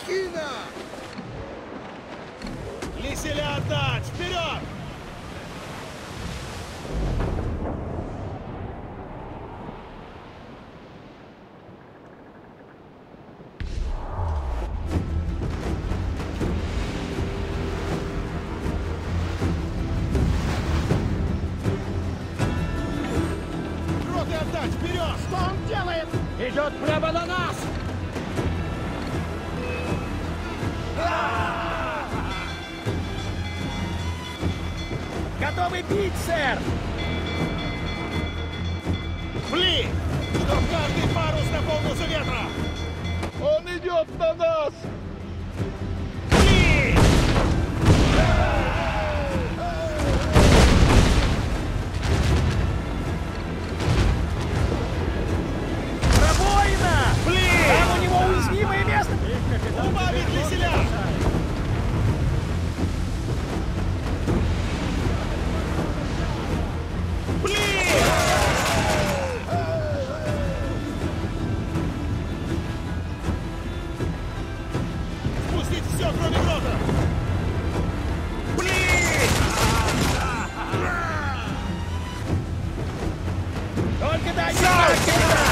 Махина! Лиселя отдать! Вперед! Роты отдать! Вперед! Что он делает? Идет прямо на нас! Готовы бить, сэр! Фли! Чтоб каждый парус наполнился ветра! Он идет на нас! Фли! Пробоина! Фли! Там у него уязвимое место! Убавить Лиселя! Спустить все, кроме грота! Только дай мне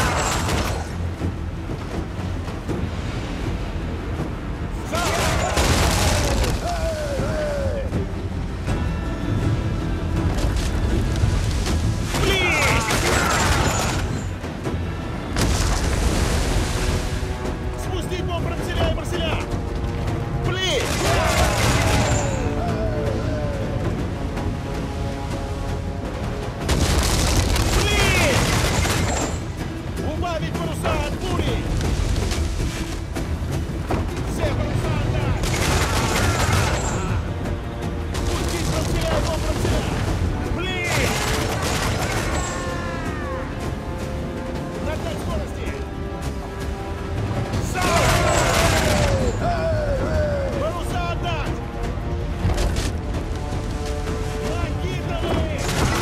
Спустить бомб Марселя и Марселя! Фли! Фли! Убавить паруса от бури! Все паруса отдать! Спустить Марселя и бомб Марселя! Фли! Нагнать скорости! Паруса отдать! Накидывай!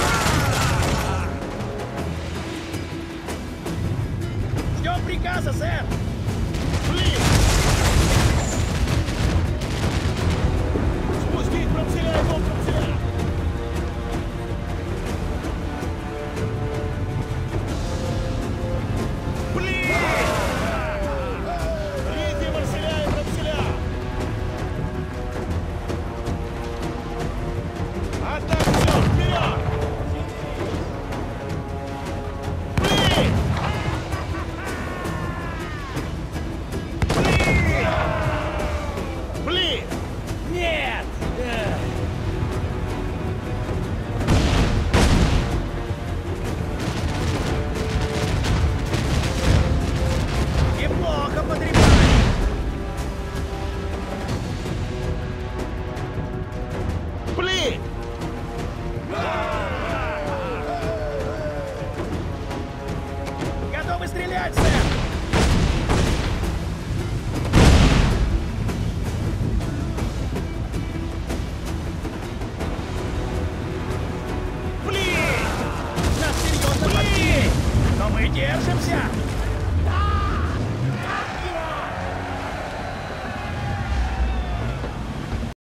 Ждем приказа, сэр! Фли! Спустить Промселя и бомб Промселя! Фли! Рити Марселя и Промселя! Отдать все! Вперед! Фли! Фли! Нет! Неплохо потрепали! Фли! Готовы стрелять, сэр! Фли! Нас серьезно подбили! Но мы держимся!